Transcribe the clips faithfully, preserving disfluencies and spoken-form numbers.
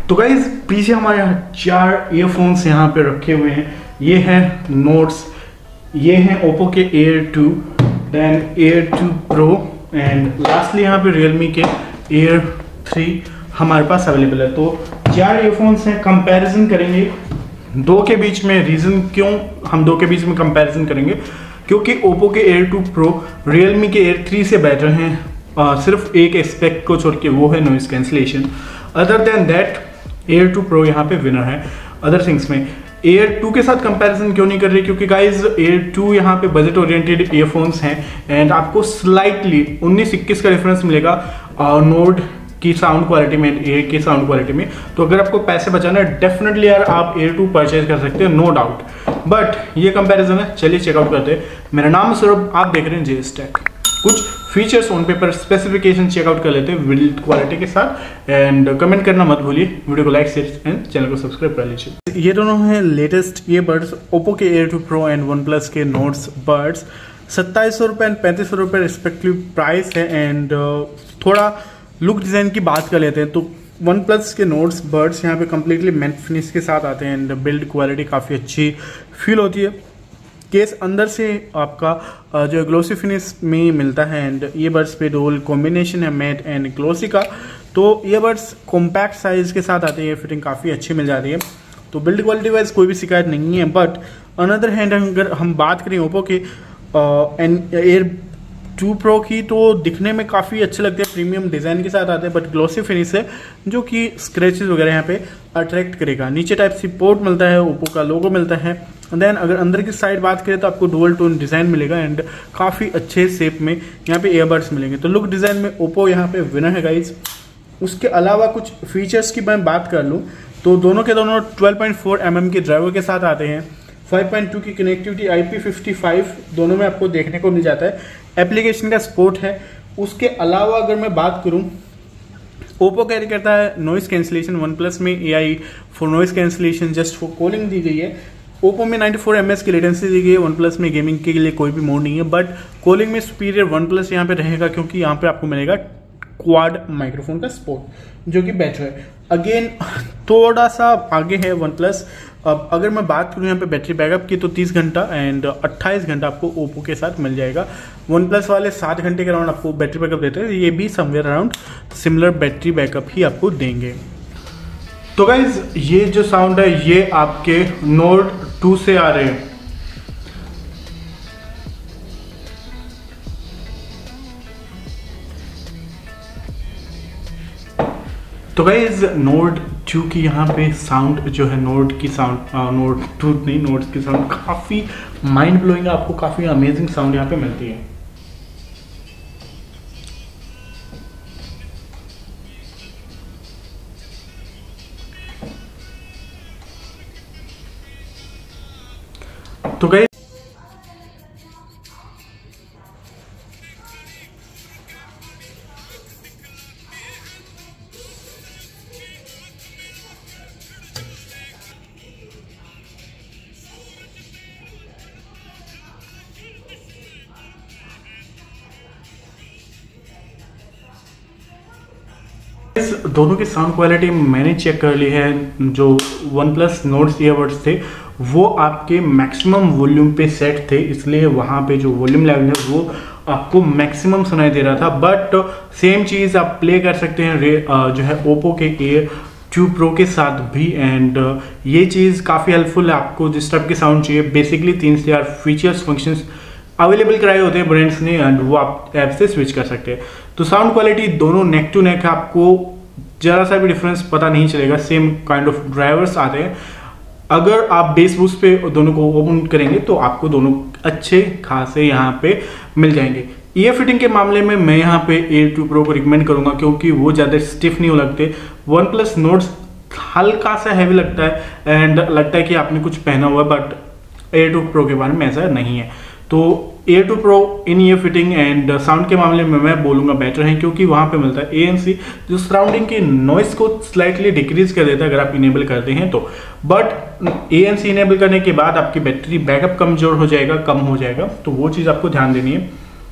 तो गाइज पीछे हमारे यहाँ चार ईयरफोन्स यहाँ पे रखे हुए हैं। ये हैं नोट्स, ये हैं ओप्पो के Air two, then Air two Pro and lastly यहाँ पे रियलमी के एयर थ्री हमारे पास अवेलेबल है। तो चार ईयरफोन्स हैं, कंपैरिजन करेंगे दो के बीच में। रीज़न क्यों हम दो के बीच में कंपैरिजन करेंगे, क्योंकि ओप्पो के एयर टू प्रो रियलमी के एयर थ्री से बेटर हैं। uh, सिर्फ एक एस्पेक्ट को छोड़ के, वो है noise cancellation. Other than that Air two Pro यहाँ पे विनर है। अदर थिंग्स में एयर टू के साथ कंपैरिजन क्यों नहीं कर रही, क्योंकि गाइज एयर टू यहाँ पे बजट ओरिएंटेड ईयरफोन्स हैं एंड आपको स्लाइटली उन्नीस इक्कीस का डिफरेंस मिलेगा नोट की साउंड क्वालिटी में, एयर की साउंड क्वालिटी में। तो अगर आपको पैसे बचाना है डेफिनेटली यार आप एयर टू परचेज कर सकते हो, नो डाउट। बट ये कंपैरिजन है, चलिए चेकआउट करते हैं। मेरा नाम है सौरभ, आप देख रहे हैं जेएस टेक। कुछ features on paper specification checkout कर लेते हैं बिल्ड क्वालिटी के साथ एंड कमेंट करना मत भूलिए। वीडियो को लाइक शेयर एंड चैनल को सब्सक्राइब कर लीजिए। ये दोनों हैं लेटेस्ट ईयरबड्स, ओप्पो के Air two Pro and OnePlus के नोट्स बड्स। सत्ताईस सौ रुपये एंड पैंतीस सौ रुपये रिस्पेक्टिव प्राइस है एंड थोड़ा लुक डिज़ाइन की बात कर लेते हैं तो वन प्लस के नोट्स बड्स यहाँ पे कम्प्लीटली मैट फिनिश के साथ आते हैं एंड बिल्ड क्वालिटी काफ़ी अच्छी फील होती है। केस अंदर से आपका जो ग्लोसी फिनिश में मिलता है एंड ईयरबड्स पे डोल कॉम्बिनेशन है मैट एंड ग्लोसी का। तो ईयरबड्स कॉम्पैक्ट साइज के साथ आते हैं, फिटिंग काफ़ी अच्छी मिल जाती है। तो बिल्ड क्वालिटी वाइज कोई भी शिकायत नहीं है। बट अनदर हैंड अगर हम बात करें ओप्पो के एंड एयर टू प्रो की, तो दिखने में काफ़ी अच्छे लगते हैं, प्रीमियम डिज़ाइन के साथ आते हैं, बट ग्लोसी फिनिश है जो कि स्क्रैचेस वगैरह यहाँ पे अट्रैक्ट करेगा। नीचे टाइप सी पोर्ट मिलता है, ओप्पो का लोगो मिलता है। देन अगर अंदर की साइड बात करें तो आपको डुअल टोन डिज़ाइन मिलेगा एंड काफ़ी अच्छे शेप में यहाँ पे ईयरबड्स मिलेंगे। तो लुक डिज़ाइन में ओप्पो यहाँ पे विनर है गाइज। उसके अलावा कुछ फीचर्स की मैं बात कर लूँ तो दोनों के दोनों twelve point four M M के ड्राइवर के साथ आते हैं। फाइव पॉइंट टू की connectivity I P fifty five दोनों में आपको देखने को मिल जाता है। एप्लीकेशन का सपोर्ट है। उसके अलावा अगर मैं बात करूं, ओप्पो कैरी करता है नॉइस कैंसिलेशन, वन प्लस में A I for noise cancellation just for calling दी गई है। ओप्पो में नाइंटी फोर एम एस की लेटेंसी दी गई है, वन प्लस में गेमिंग के लिए कोई भी मोड नहीं है। बट कॉलिंग में सुपीरियर वन प्लस यहाँ पे रहेगा, क्योंकि यहाँ पे आपको मिलेगा क्वाड माइक्रोफोन का सपोर्ट जो कि बेटर है। अगेन थोड़ा सा आगे है वन प्लस। अब अगर मैं बात करूँ यहाँ पे बैटरी बैकअप की तो तीस घंटा एंड अट्ठाईस घंटा आपको ओप्पो के साथ मिल जाएगा। वन प्लस वाले सात घंटे के अराउंड आपको बैटरी बैकअप देते हैं, ये भी somewhere around similar battery backup ही आपको देंगे। तो गाइज ये जो साउंड है ये आपके नोट टू से आ रहे हैं। तो गाइज नोट टू की यहाँ पे साउंड जो है, नोट की साउंड नोट टू नहीं नोट की साउंड काफ़ी माइंड ब्लोइंग है, आपको काफ़ी अमेजिंग साउंड यहाँ पे मिलती है। तो गाइज दोनों की साउंड क्वालिटी मैंने चेक कर ली है। जो वन प्लस नोट्स ईयरबड्स थे वो आपके मैक्सिमम वॉल्यूम पे सेट थे, इसलिए वहाँ पे जो वॉल्यूम लेवल है वो आपको मैक्सिमम सुनाई दे रहा था। बट सेम चीज़ आप प्ले कर सकते हैं रे, जो है ओप्पो के एयर टू प्रो के साथ भी एंड ये चीज़ काफ़ी हेल्पफुल है। आपको जिस टाइप की साउंड चाहिए, बेसिकली तीन से चार फीचर्स फंक्शंस अवेलेबल कराए होते हैं ब्रांड्स ने एंड वो आप ऐप से स्विच कर सकते हैं। तो साउंड क्वालिटी दोनों नेक टू नेक है, आपको ज़रा सा भी डिफरेंस पता नहीं चलेगा। सेम काइंड ऑफ ड्राइवर्स आते हैं। अगर आप बेस बूस्ट पे दोनों को ओपन करेंगे तो आपको दोनों अच्छे खासे यहाँ पे मिल जाएंगे। ईयर फिटिंग के मामले में मैं यहाँ पे एयर टू प्रो को रिकमेंड करूँगा, क्योंकि वो ज़्यादा स्टिफ नहीं हो लगते। वन प्लस नोट्स हल्का सा हैवी लगता है एंड लगता है कि आपने कुछ पहना हुआ है, बट एयर टू प्रो के बारे में ऐसा नहीं है। तो Air two Pro in ear fitting and sound के मामले में मैं बोलूँगा बेटर है, क्योंकि वहाँ पे मिलता है ए एन सी जो सराउंडिंग की नॉइस को स्लाइटली डिक्रीज कर देता है अगर आप इनेबल करते हैं तो। But A N C enable करने के बाद आपकी बैटरी बैकअप कमजोर हो जाएगा, कम हो जाएगा, तो वो चीज़ आपको ध्यान देनी है।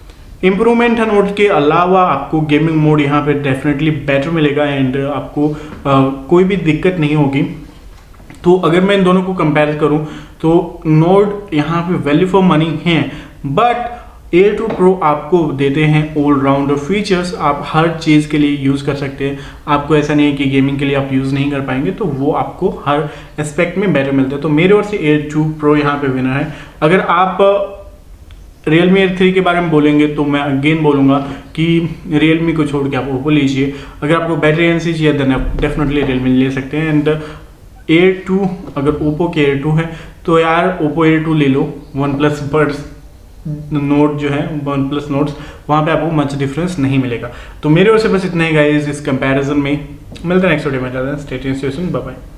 इम्प्रूवमेंट है नोट के अलावा आपको गेमिंग मोड यहाँ पे डेफिनेटली बेटर मिलेगा एंड आपको आ, कोई भी दिक्कत नहीं होगी। तो अगर मैं इन दोनों को कंपेयर करूं तो नोट यहाँ पे वैल्यू फॉर मनी है, बट एयर टू प्रो आपको देते हैं ऑलराउंडर फीचर्स। आप हर चीज़ के लिए यूज़ कर सकते हैं। आपको ऐसा नहीं है कि गेमिंग के लिए आप यूज़ नहीं कर पाएंगे, तो वो आपको हर एस्पेक्ट में बेटर मिलता है। तो मेरे ओर से एयर टू प्रो यहाँ पे विनर है। अगर आप रियलमी एयर थ्री के बारे में बोलेंगे तो मैं अगेन बोलूँगा कि रियलमी को छोड़ के आप ओप्पो लीजिए। अगर आपको बैटरी एनसी चाहिए देन आप डेफिनेटली रियलमी ले सकते हैं। एंड एयर टू, अगर ओप्पो के एयर टू है तो यार ओप्पो एयर टू ले लो। वन प्लस बड्स नोट जो है, वन प्लस नोट्स, वहाँ पे आपको मच डिफरेंस नहीं मिलेगा। तो मेरे ओर से बस इतना ही गाइस इस कंपैरिजन में। मिलते हैं नेक्स्ट वीडियो में। Stay tuned, bye bye.